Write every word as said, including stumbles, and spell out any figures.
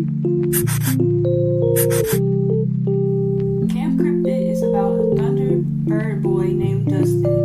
Camp Cryptid is about a Thunderbird boy named Dustin